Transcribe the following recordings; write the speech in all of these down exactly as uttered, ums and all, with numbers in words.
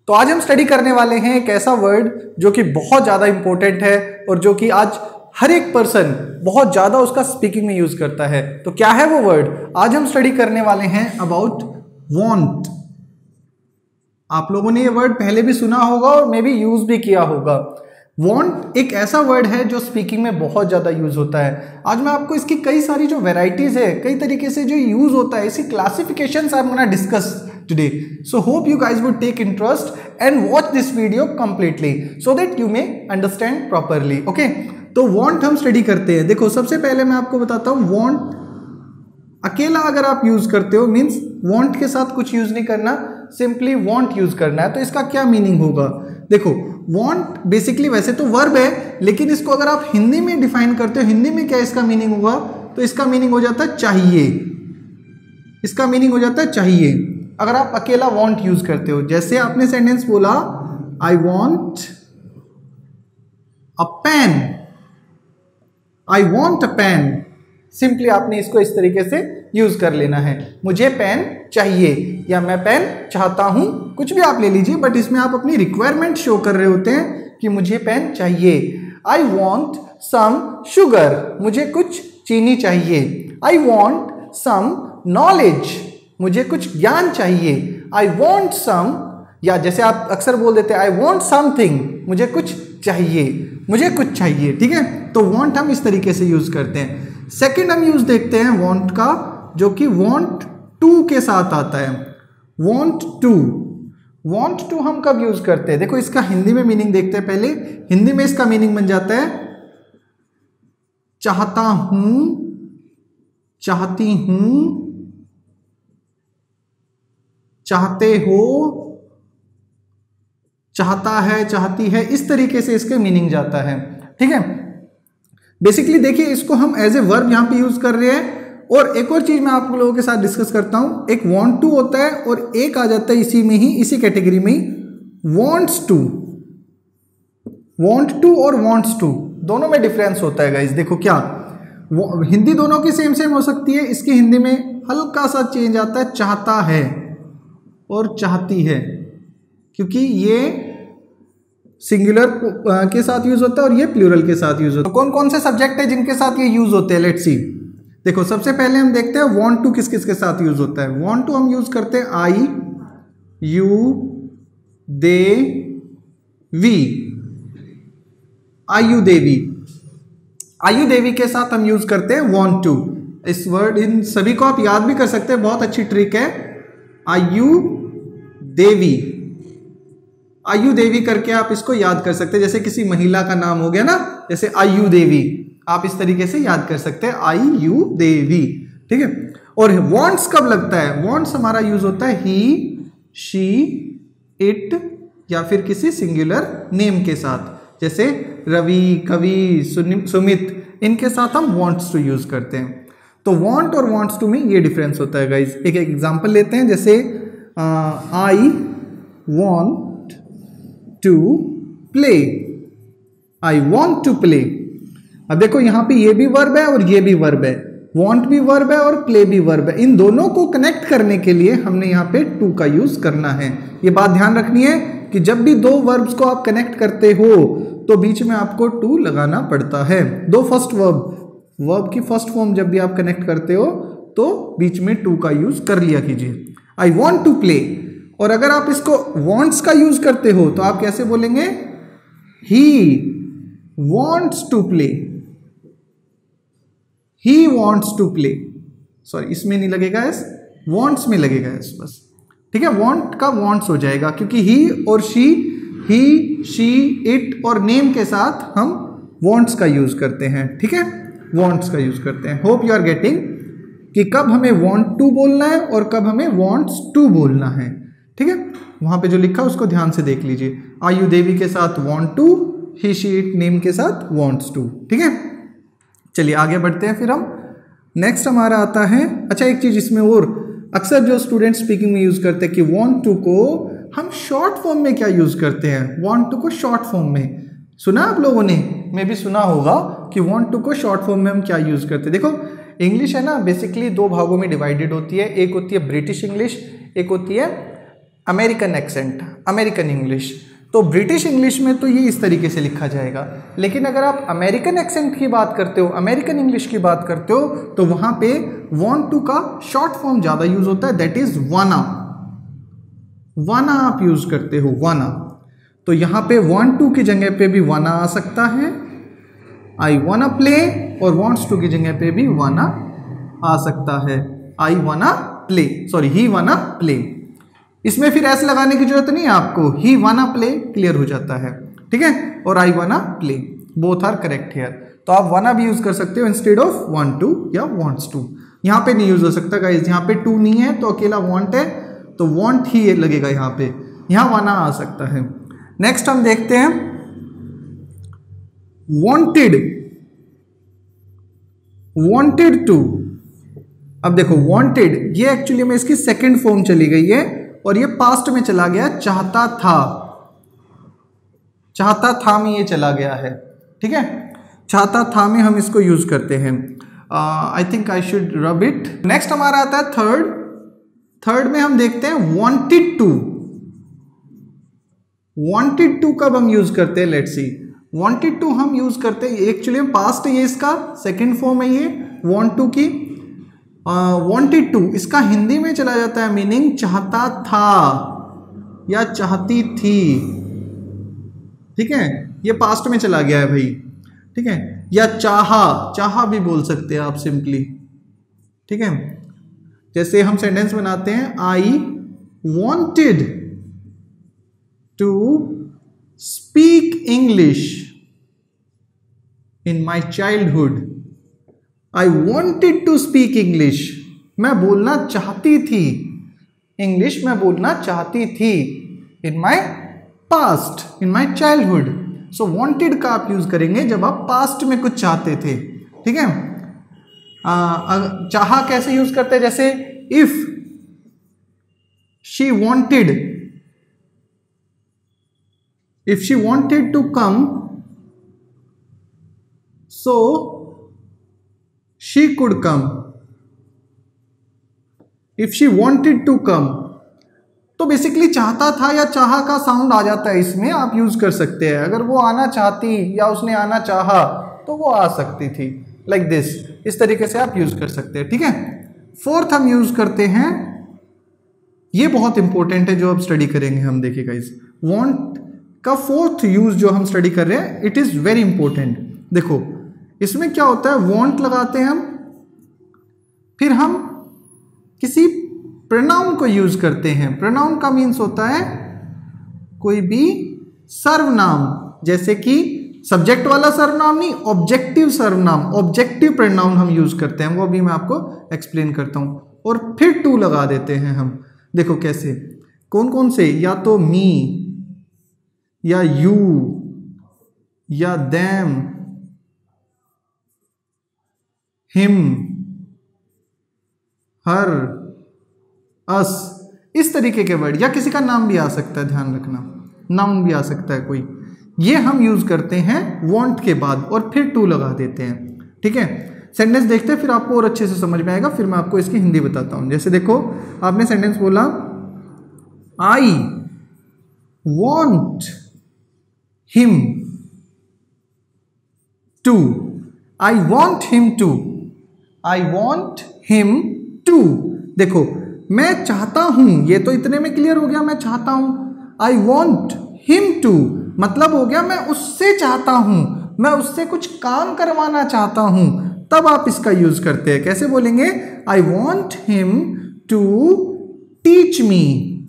तो आज हम स्टडी करने वाले हैं एक ऐसा वर्ड जो कि बहुत ज़्यादा इंपॉर्टेंट है और जो कि आज हर एक पर्सन बहुत ज़्यादा उसका स्पीकिंग में यूज़ करता है। तो क्या है वो वर्ड? आज हम स्टडी करने वाले हैं अबाउट वांट। आप लोगों ने ये वर्ड पहले भी सुना होगा और मे बी यूज़ भी किया होगा। वांट एक ऐसा वर्ड है जो स्पीकिंग में बहुत ज़्यादा यूज़ होता है। आज मैं आपको इसकी कई सारी जो वेराइटीज़ है, कई तरीके से जो यूज़ होता है, इसी classifications I am gonna discuss today. So hope you guys would take interest and watch this video completely so that you may understand properly. Okay? तो want हम स्टडी करते हैं। देखो सबसे पहले मैं आपको बताता हूँ want अकेला अगर आप यूज करते हो मीन्स want के साथ कुछ यूज नहीं करना, सिंपली want यूज करना है। तो इसका क्या मीनिंग होगा? देखो want बेसिकली वैसे तो वर्ब है, लेकिन इसको अगर आप हिंदी में डिफाइन करते हो, हिंदी में क्या इसका मीनिंग होगा? तो इसका मीनिंग हो जाता है चाहिए। इसका मीनिंग हो जाता है चाहिए अगर आप अकेला want यूज करते हो। जैसे आपने सेंटेंस बोला I want a pen, I want a pen, simply आपने इसको इस तरीके से यूज कर लेना है, मुझे पेन चाहिए या मैं पेन चाहता हूं, कुछ भी आप ले लीजिए, बट इसमें आप अपनी रिक्वायरमेंट शो कर रहे होते हैं कि मुझे पेन चाहिए। I want some sugar, मुझे कुछ चीनी चाहिए। I want some knowledge, मुझे कुछ ज्ञान चाहिए। I want some, या जैसे आप अक्सर बोल देते हैं I want something, मुझे कुछ चाहिए, मुझे कुछ चाहिए। ठीक है, तो want हम इस तरीके से यूज करते हैं। सेकंड हम यूज देखते हैं want का, जो कि want to के साथ आता है। want to, want to हम कब यूज करते हैं? देखो इसका हिंदी में मीनिंग देखते हैं पहले। हिंदी में इसका मीनिंग बन जाता है चाहता हूं, चाहती हूं, चाहते हो, चाहता है, चाहती है, इस तरीके से इसके मीनिंग जाता है। ठीक है, बेसिकली देखिए इसको हम एज ए वर्ब यहां पे यूज कर रहे हैं। और एक और चीज मैं आप लोगों के साथ डिस्कस करता हूं, एक want to होता है और एक आ जाता है इसी में ही, इसी कैटेगरी में ही wants to। want to और wants to दोनों में डिफरेंस होता है गाइस। देखो क्या, हिंदी दोनों की सेम सेम हो सकती है, इसकी हिंदी में हल्का सा चेंज आता है, चाहता है और चाहती है, क्योंकि ये सिंगुलर के साथ यूज होता है और ये प्लूरल के साथ यूज होता है। तो कौन कौन से सब्जेक्ट है जिनके साथ ये यूज होते हैं? Let's see. देखो सबसे पहले हम देखते हैं want to किस किस के साथ यूज होता है। want to हम यूज करते हैं आई, यू, दे, वी। आयु देवी, आयु देवी के साथ हम यूज करते हैं want to। इस वर्ड इन सभी को आप याद भी कर सकते हैं, बहुत अच्छी ट्रिक है। आयु देवी, आयु देवी करके आप इसको याद कर सकते हैं। जैसे किसी महिला का नाम हो गया ना, जैसे आयु देवी, आप इस तरीके से याद कर सकते हैं आयु देवी। ठीक है, और wants कब लगता है? wants हमारा यूज होता है ही, शी, इट या फिर किसी सिंगुलर नेम के साथ। जैसे रवि, कवि, सुमित, इनके साथ हम wants to यूज करते हैं। तो want और wants to में ये डिफरेंस होता है गाइज। एक एक एग्जांपल लेते हैं, जैसे I want to play, I want to play. अब देखो यहाँ पे ये भी वर्ब है और ये भी वर्ब है, want भी वर्ब है और play भी वर्ब है। इन दोनों को कनेक्ट करने के लिए हमने यहाँ पे to का यूज करना है। ये बात ध्यान रखनी है कि जब भी दो वर्ब्स को आप कनेक्ट करते हो तो बीच में आपको to लगाना पड़ता है। दो फर्स्ट वर्ब, वर्ब की फर्स्ट फॉर्म जब भी आप कनेक्ट करते हो तो बीच में to का यूज कर लिया कीजिए। I want to play, और अगर आप इसको wants का यूज करते हो तो आप कैसे बोलेंगे? He wants to play, he wants to play। Sorry, इसमें नहीं लगेगा एस, wants में लगेगा एस बस। ठीक है, want का wants हो जाएगा, क्योंकि he और she, he, she, it और name के साथ हम wants का यूज करते हैं। ठीक है, wants का यूज करते हैं। होप यू आर गेटिंग कि कब हमें want to बोलना है और कब हमें wants to बोलना है। ठीक है, वहां पे जो लिखा है उसको ध्यान से देख लीजिए। आयु देवी के साथ want to, he, she, it, name के साथ wants to। ठीक है, चलिए आगे बढ़ते हैं। फिर हम नेक्स्ट हमारा आता है, अच्छा एक चीज इसमें और, अक्सर जो स्टूडेंट स्पीकिंग में यूज करते हैं कि want to को हम शॉर्ट फॉर्म में क्या यूज करते हैं? want to को शॉर्ट फॉर्म में सुना आप लोगों ने, मैं भी सुना होगा कि want to को शॉर्ट फॉर्म में हम क्या यूज करते हैं। देखो इंग्लिश है ना, बेसिकली दो भागों में डिवाइडेड होती है। एक होती है ब्रिटिश इंग्लिश, एक होती है अमेरिकन एक्सेंट, अमेरिकन इंग्लिश। तो ब्रिटिश इंग्लिश में तो ये इस तरीके से लिखा जाएगा, लेकिन अगर आप अमेरिकन एक्सेंट की बात करते हो, अमेरिकन इंग्लिश की बात करते हो, तो वहाँ पे वांट टू का शॉर्ट फॉर्म ज़्यादा यूज होता है, दैट इज वाना। वाना आप यूज करते हो, वाना। तो यहाँ पे वांट टू की जगह पे भी वाना आ सकता है, आई वाना प्ले, और वांट्स टू की जगह पे भी वाना आ सकता है, आई वाना प्ले, सॉरी ही वाना प्ले। इसमें फिर ऐसे लगाने की जरूरत नहीं है आपको, ही वाना प्ले क्लियर हो जाता है, ठीक है। और I wanna play, both are correct here. तो आप वाना भी यूज कर सकते हो इंस्टेड ऑफ वांट टू या वांट्स टू। यहाँ पे नहीं यूज हो सकता गाइस, यहाँ पे टू नहीं है तो अकेला वांट है, तो वांट ही लगेगा यहाँ पे, यहाँ वाना आ सकता है। नेक्स्ट हम देखते हैं वांटेड, वांटेड टू। अब देखो वांटेड, ये एक्चुअली में इसकी सेकंड फॉर्म चली गई है और ये पास्ट में चला गया, चाहता था, चाहता था में ये चला गया है, ठीक है। चाहता था में हम इसको यूज करते हैं। I think I should rub it. Next हमारा आता है थर्ड। थर्ड में हम देखते हैं वांटेड टू। वांटेड टू कब हम यूज करते हैं, लेट्स सी। वांटेड टू हम यूज करते हैं एक्चुअली पास्ट, ये इसका सेकंड फॉर्म है, ये वांट टू की। वांटेड टू इसका हिंदी में चला जाता है मीनिंग चाहता था या चाहती थी, ठीक है। ये पास्ट में चला गया है भाई, ठीक है। या चाहा, चाहा भी बोल सकते हैं आप सिंपली, ठीक है। जैसे हम सेंटेंस बनाते हैं, I wanted to speak English in my childhood. I wanted to speak English, मैं बोलना चाहती थी इंग्लिश, मैं बोलना चाहती थी in my past, in my childhood. So wanted का आप यूज करेंगे जब आप पास्ट में कुछ चाहते थे, ठीक है। चाहा कैसे यूज करते हैं, जैसे if she wanted, if she wanted to come so she could come, if she wanted to come। तो बेसिकली चाहता था या चाहा का साउंड आ जाता है इसमें, आप यूज कर सकते हैं। अगर वो आना चाहती या उसने आना चाहा तो वो आ सकती थी, लाइक like दिस, इस तरीके से आप यूज कर सकते हैं, ठीक है। फोर्थ हम यूज करते हैं, ये बहुत इंपॉर्टेंट है जो अब स्टडी करेंगे हम, देखिएगा इस वांट का फोर्थ यूज जो हम स्टडी कर रहे हैं, इट इज वेरी इंपॉर्टेंट। देखो इसमें क्या होता है, वांट लगाते हैं हम, फिर हम किसी प्रोनाउन को यूज करते हैं। प्रोनाउन का मीन्स होता है कोई भी सर्वनाम, जैसे कि सब्जेक्ट वाला सर्वनाम नहीं, ऑब्जेक्टिव सर्वनाम, ऑब्जेक्टिव प्रोनाउन हम यूज करते हैं, वो भी मैं आपको एक्सप्लेन करता हूं। और फिर टू लगा देते हैं हम। देखो कैसे, कौन कौन से, या तो मी या यू या देम, हिम, हर, अस, इस तरीके के वर्ड, या किसी का नाम भी आ सकता है, ध्यान रखना, नाम भी आ सकता है कोई, ये हम यूज करते हैं वांट के बाद और फिर टू लगा देते हैं, ठीक है। सेंटेंस देखते हैं फिर आपको और अच्छे से समझ में आएगा, फिर मैं आपको इसकी हिंदी बताता हूं। जैसे देखो आपने सेंटेंस बोला, I want him to, I want him to, I want him to. देखो मैं चाहता हूं, ये तो इतने में क्लियर हो गया, मैं चाहता हूं। आई वॉन्ट हिम टू मतलब हो गया मैं उससे चाहता हूं, मैं उससे कुछ काम करवाना चाहता हूं, तब आप इसका यूज करते हैं। कैसे बोलेंगे, I want him to teach me,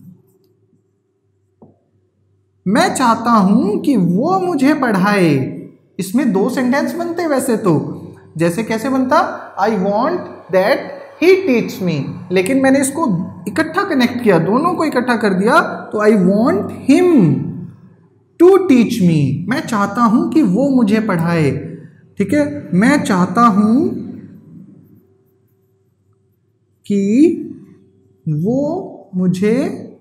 मैं चाहता हूं कि वो मुझे पढ़ाए। इसमें दो सेंटेंस बनते वैसे तो, जैसे कैसे बनता, I want that he teach me, लेकिन मैंने इसको इकट्ठा कनेक्ट किया, दोनों को इकट्ठा कर दिया, तो I want him to teach me, मैं चाहता हूं कि वो मुझे पढ़ाए, ठीक है। मैं चाहता हूं कि वो मुझे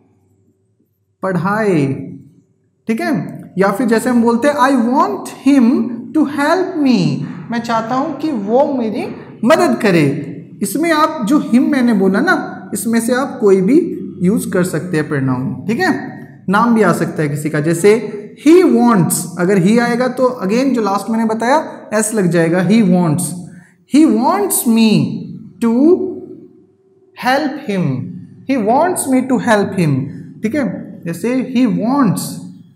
पढ़ाए, ठीक है। या फिर जैसे हम बोलते हैं, I want him to help me, मैं चाहता हूं कि वो मेरी मदद करे। इसमें आप जो हिम मैंने बोला ना, इसमें से आप कोई भी यूज कर सकते हैं प्रोनाउन, ठीक है। नाम भी आ सकता है किसी का, जैसे ही वॉन्ट्स, अगर ही आएगा तो अगेन जो लास्ट मैंने बताया एस लग जाएगा, he wants, he wants me to help him, he wants me to help him, ठीक है। जैसे he wants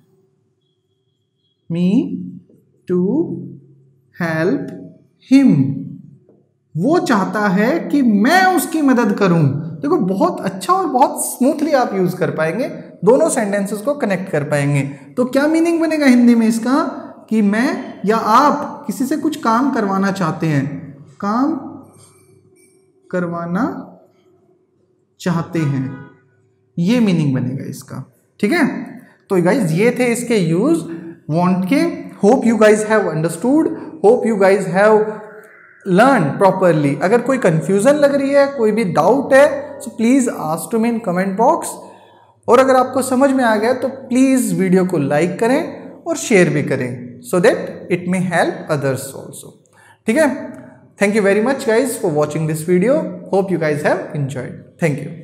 me to help him, वो चाहता है कि मैं उसकी मदद करूं। देखो बहुत अच्छा और बहुत स्मूथली आप यूज कर पाएंगे, दोनों सेंटेंसेस को कनेक्ट कर पाएंगे। तो क्या मीनिंग बनेगा हिंदी में इसका, कि मैं या आप किसी से कुछ काम करवाना चाहते हैं, काम करवाना चाहते हैं, ये मीनिंग बनेगा इसका, ठीक है। तो गाइज ये थे इसके यूज वांट के। Hope you guys have understood, hope you guys have learn properly. अगर कोई कंफ्यूजन लग रही है, कोई भी डाउट है, so please ask to me in comment box. और अगर आपको समझ में आ गया तो प्लीज वीडियो को लाइक करें और शेयर भी करें, so that it may help others also, ठीक है। Thank you very much guys for watching this video, hope you guys have enjoyed, thank you.